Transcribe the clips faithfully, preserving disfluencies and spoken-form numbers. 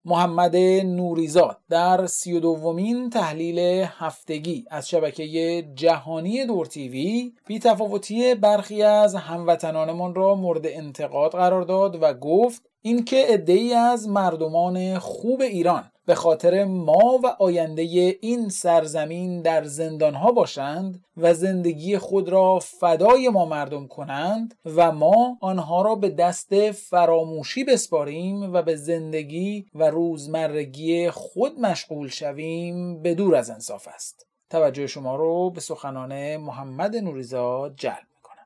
محمد نوریزاد در سی و دومین تحلیل هفتگی از شبکه جهانی دور تیوی بی‌تفاوتی برخی از هموطنانمان را مورد انتقاد قرار داد و گفت اینکه عده‌ای از مردمان خوب ایران به خاطر ما و آینده این سرزمین در زندانها باشند و زندگی خود را فدای ما مردم کنند و ما آنها را به دست فراموشی بسپاریم و به زندگی و روزمرگی خود مشغول شویم به دور از انصاف است. توجه شما رو به سخنان محمد نوریزاد جلب می‌کنم.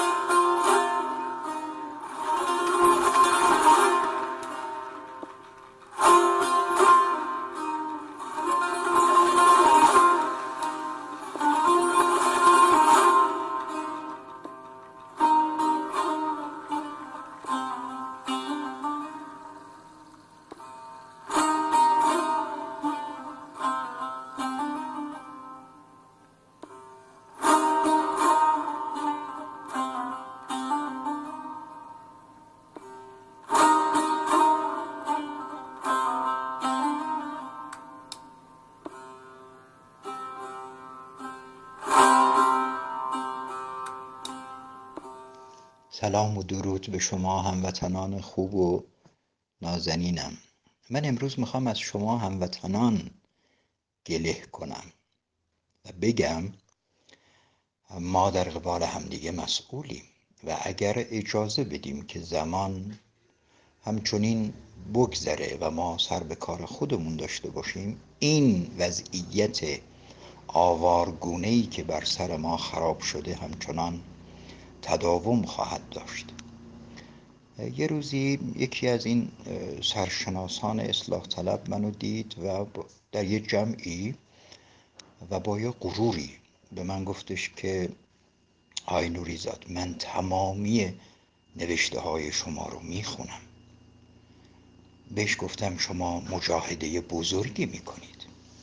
سلام و درود به شما هموطنان خوب و نازنینم. من امروز میخوام از شما هموطنان گله کنم و بگم ما در قبال همدیگه مسئولیم و اگر اجازه بدیم که زمان همچنین بگذره و ما سر به کار خودمون داشته باشیم، این وضعیت آوارگونه‌ای که بر سر ما خراب شده همچنان تداوم خواهد داشت. یه روزی یکی از این سرشناسان اصلاح طلب منو دید و در یه جمعی و با یه غروری به من گفتش که آقای نوریزاد، من تمامی نوشته های شما رو میخونم. بهش گفتم شما مجاهده بزرگی میکنید.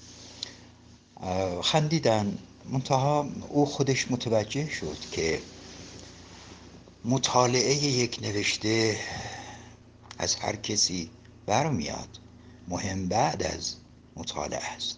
خندیدن. منتها او خودش متوجه شد که مطالعه یک نوشته از هر کسی برمیاد، مهم بعد از مطالعه است.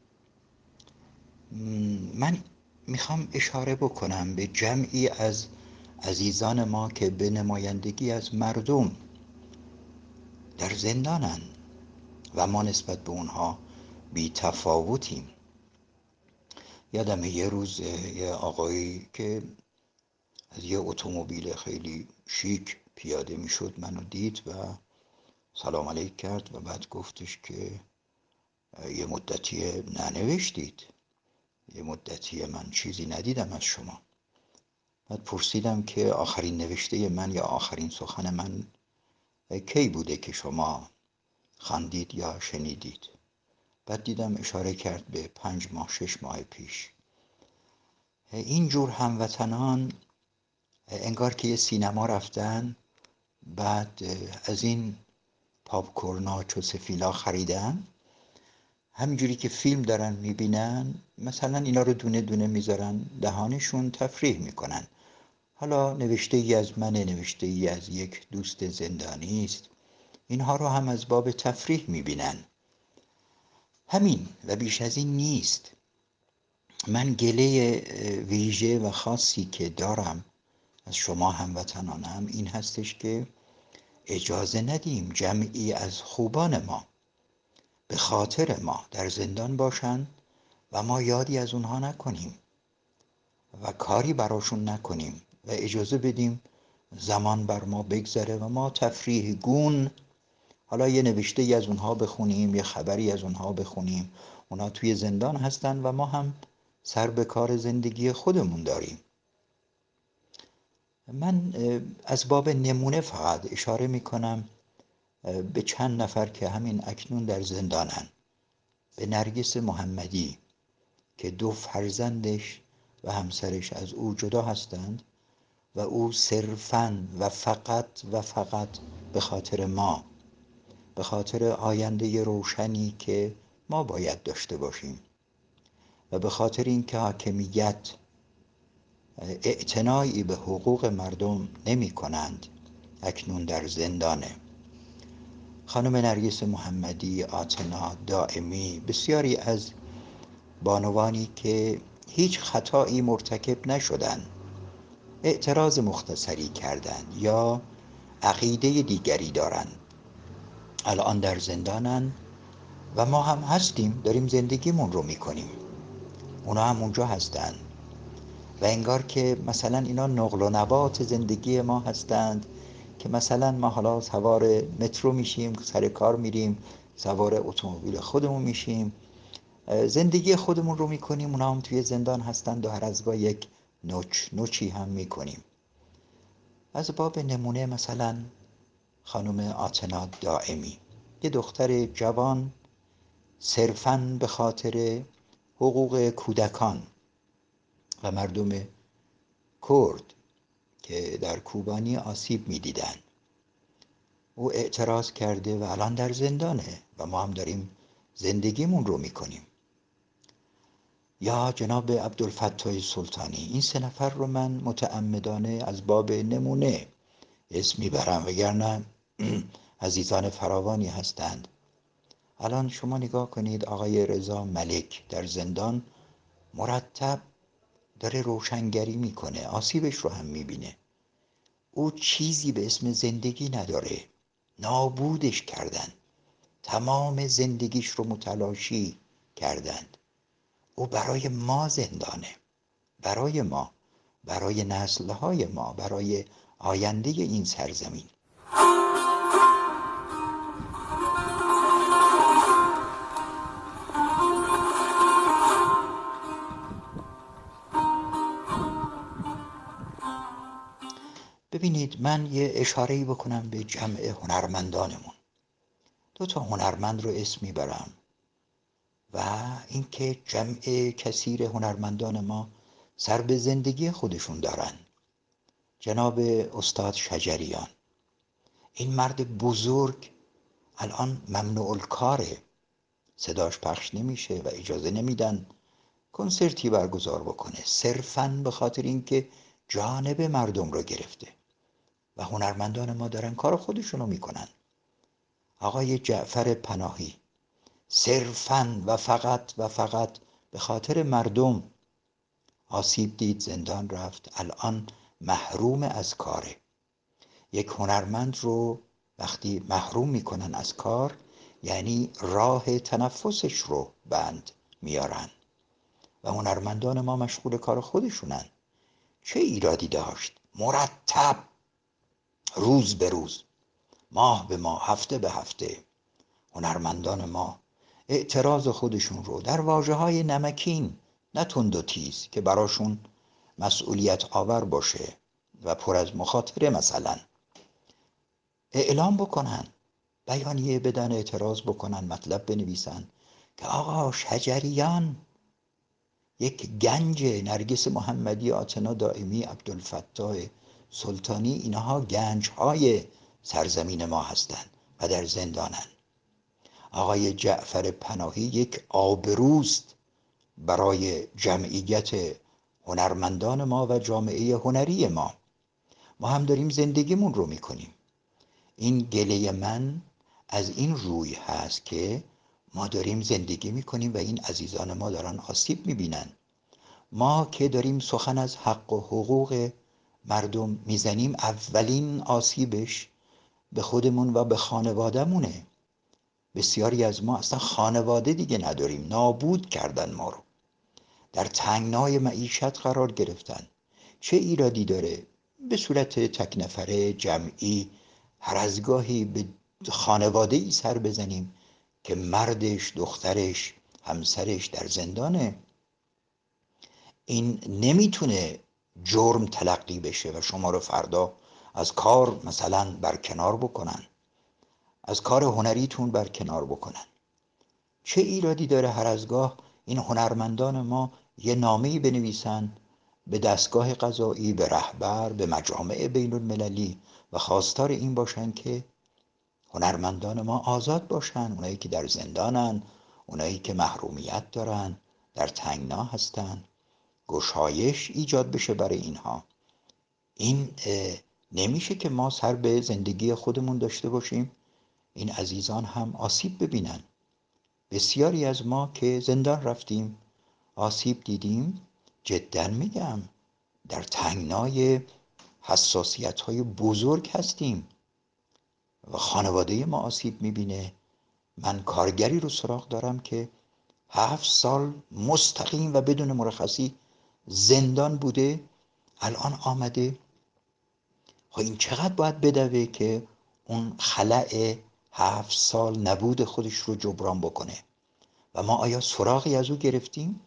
من میخوام اشاره بکنم به جمعی از عزیزان ما که به نمایندگی از مردم در زندانن و ما نسبت به اونها بی تفاوتیم. یادم یه روز یه آقایی که از یه اتومبیل خیلی شیک پیاده میشد منو دید و سلام علیک کرد و بعد گفتش که یه مدتی ننوشتید، یه مدتی من چیزی ندیدم از شما. بعد پرسیدم که آخرین نوشته من یا آخرین سخن من کی بوده که شما خواندید یا شنیدید؟ بعد دیدم اشاره کرد به پنج ماه شش ماه پیش. اینجور هموطنان انگار که یه سینما رفتن، بعد از این پاپکورنا چوسفیلا خریدن، همینجوری که فیلم دارن میبینن مثلا اینا رو دونه دونه میذارن دهانشون، تفریح میکنن. حالا نوشته ای از منه، نوشته ای از یک دوست زندانی است، اینها رو هم از باب تفریح میبینن. همین و بیش از این نیست. من گله ویژه و خاصی که دارم از شما هموطنانم این هستش که اجازه ندیم جمعی از خوبان ما به خاطر ما در زندان باشن و ما یادی از اونها نکنیم و کاری براشون نکنیم و اجازه بدیم زمان بر ما بگذره و ما تفریح گون حالا یه نوشته ای از اونها بخونیم، یه خبری از اونها بخونیم. اونها توی زندان هستن و ما هم سر به کار زندگی خودمون داریم. من از باب نمونه فقط اشاره میکنم به چند نفر که همین اکنون در زندانن. به نرگس محمدی که دو فرزندش و همسرش از او جدا هستند و او صرفاً و فقط و فقط به خاطر ما، به خاطر آینده روشنی که ما باید داشته باشیم و به خاطر اینکه حاکمیت اعتنایی به حقوق مردم نمی کنند، اکنون در زندانه. خانم نرگس محمدی، آتنا دائمی، بسیاری از بانوانی که هیچ خطایی مرتکب نشدند، اعتراض مختصری کردند یا عقیده دیگری دارند، الان در زندانن و ما هم هستیم، داریم زندگیمون رو میکنیم، اونا هم اونجا هستن و انگار که مثلا اینا نقل و نبات زندگی ما هستند که مثلا ما حالا سوار مترو میشیم، سر کار میریم، سوار اتومبیل خودمون میشیم، زندگی خودمون رو میکنیم، اونا هم توی زندان هستند و هر از گاه یک نوچ نوچی هم میکنیم. از باب نمونه مثلا خانم آتنا دائمی، یه دختر جوان صرفاً به خاطر حقوق کودکان و مردم کرد که در کوبانی آسیب می‌دیدن، او اعتراض کرده و الان در زندانه و ما هم داریم زندگیمون رو میکنیم. یا جناب عبدالفتاح سلطانی، این سه نفر رو من متعمدانه از باب نمونه اسم میبرم، وگرنه عزیزان فراوانی هستند. الان شما نگاه کنید، آقای رضا ملک در زندان مرتب داره روشنگری میکنه، آسیبش رو هم میبینه. او چیزی به اسم زندگی نداره، نابودش کردن، تمام زندگیش رو متلاشی کردند. او برای ما زندانه، برای ما، برای نسلهای ما، برای آینده این سرزمین. ببینید، من یه اشاره‌ای بکنم به جمع هنرمندانمون. دو تا هنرمند رو اسم میبرم و اینکه جمع کثیر هنرمندان ما سر به زندگی خودشون دارن. جناب استاد شجریان، این مرد بزرگ الان ممنوع الکاره، صداش پخش نمیشه و اجازه نمیدن کنسرتی برگزار بکنه، صرفاً به خاطر اینکه جانب مردم رو گرفته و هنرمندان ما دارن کار خودشون رو میکنن. آقای جعفر پناهی صرفاً و فقط و فقط به خاطر مردم آسیب دید، زندان رفت، الان محروم از کاره. یک هنرمند رو وقتی محروم میکنن از کار، یعنی راه تنفسش رو بند میارن و هنرمندان ما مشغول کار خودشونن. چه ایرادی داشت مرتب روز به روز، ماه به ماه، هفته به هفته هنرمندان ما اعتراض خودشون رو در واژه‌های نمکین، نه تند و تیز که براشون مسئولیت آور باشه و پر از مخاطره، مثلا اعلام بکنن، بیانیه بدن، اعتراض بکنن، مطلب بنویسن که آقا شجریان یک گنج، نرگس محمدی، آتنا دائمی، عبدالفتاح سلطانی، اینها گنج‌های سرزمین ما هستند و در زندانن. آقای جعفر پناهی یک آبروست برای جمعیت هنرمندان ما و جامعه هنری ما. ما هم داریم زندگیمون رو میکنیم. این گله من از این روی هست که ما داریم زندگی میکنیم و این عزیزان ما دارن آسیب میبینن. ما که داریم سخن از حق و حقوق مردم میزنیم، اولین آسیبش به خودمون و به خانوادهمونه. بسیاری از ما اصلا خانواده دیگه نداریم، نابود کردن ما رو، در تنگنای معیشت قرار گرفتن. چه ایرادی داره به صورت تک نفره، جمعی، هر از گاهی به خانواده ای سر بزنیم که مردش، دخترش، همسرش در زندانه؟ این نمیتونه جرم تلقی بشه و شما رو فردا از کار مثلا برکنار بکنن، از کار هنریتون برکنار بکنن. چه ایرادی داره هر از گاه این هنرمندان ما یه نامه‌ای بنویسن به دستگاه قضایی، به رهبر، به مجامع بین المللی و خواستار این باشن که هنرمندان ما آزاد باشن، اونایی که در زندانن، اونایی که محرومیت دارن، در تنگنا هستن، گشایش ایجاد بشه برای اینها. این نمیشه که ما سر به زندگی خودمون داشته باشیم، این عزیزان هم آسیب ببینن. بسیاری از ما که زندان رفتیم آسیب دیدیم، جدا میگم در تنگنای حساسیت های بزرگ هستیم و خانواده ما آسیب میبینه. من کارگری رو سراغ دارم که هفت سال مستقیم و بدون مرخصی زندان بوده، الان آمده. خب این چقدر باید بدوه که اون خلأ هفت سال نبود خودش رو جبران بکنه و ما آیا سراغی از او گرفتیم؟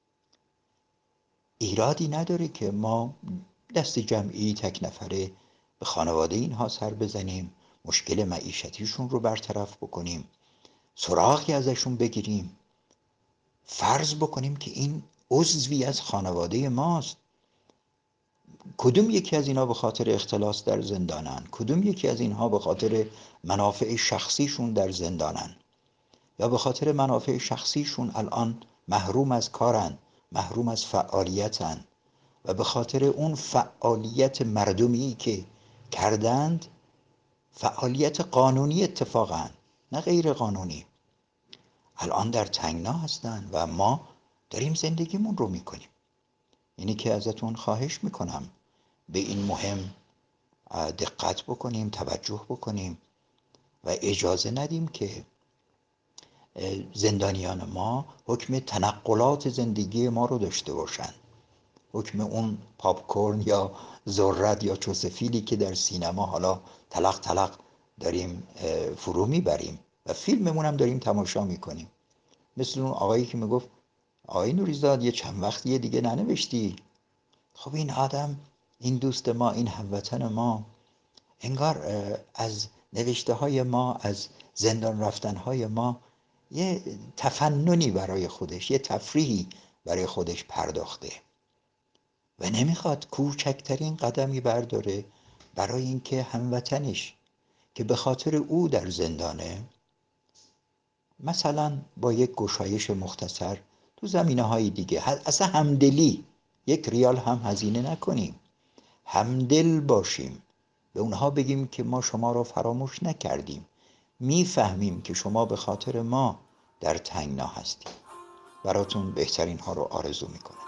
ایرادی نداره که ما دست جمعی تک نفره به خانواده اینها سر بزنیم، مشکل معیشتیشون رو برطرف بکنیم، سراغی ازشون بگیریم، فرض بکنیم که این عضوی از خانواده ماست. کدوم یکی از اینها به خاطر اختلاس در زندانن؟ کدوم یکی از اینها به خاطر منافع شخصیشون در زندانن؟ یا به خاطر منافع شخصیشون الان محروم از کارن، محروم از فعالیتن و به خاطر اون فعالیت مردمی که کردند، فعالیت قانونی اتفاقا نه غیر قانونی، الان در تنگنا هستن و ما داریم زندگیمون رو میکنیم. اینی که ازتون خواهش میکنم به این مهم دقت بکنیم، توجه بکنیم و اجازه ندیم که زندانیان ما حکم تنقلات زندگی ما رو داشته باشن، حکم اون پاپکورن یا ذرت یا چوسفیلی که در سینما حالا تلق تلق داریم فرو میبریم و فیلممون هم داریم تماشا میکنیم. مثل اون آقایی که میگفت آقای نوریزاد یه چند وقتی دیگه ننوشتی. خب این آدم، این دوست ما، این هموطن ما، انگار از نوشته های ما، از زندان رفتن های ما یه تفننی برای خودش، یه تفریحی برای خودش پرداخته و نمیخواد کوچکترین قدمی برداره برای اینکه هموطنش که به خاطر او در زندانه، مثلا با یک گشایش مختصر تو زمینه های دیگه، اصلا همدلی، یک ریال هم هزینه نکنیم، همدل باشیم، به اونها بگیم که ما شما رو فراموش نکردیم، میفهمیم که شما به خاطر ما در تنگنا هستیم. براتون بهترین ها رو آرزو میکنم.